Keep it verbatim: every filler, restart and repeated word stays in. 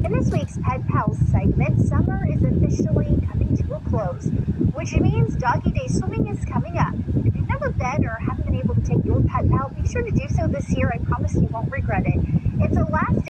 In this week's Pet Pals segment, summer is officially coming to a close, which means Doggy Day swimming is coming up. If you've never been or haven't been able to take your pet pal, be sure to do so this year. I promise you won't regret it. It's a last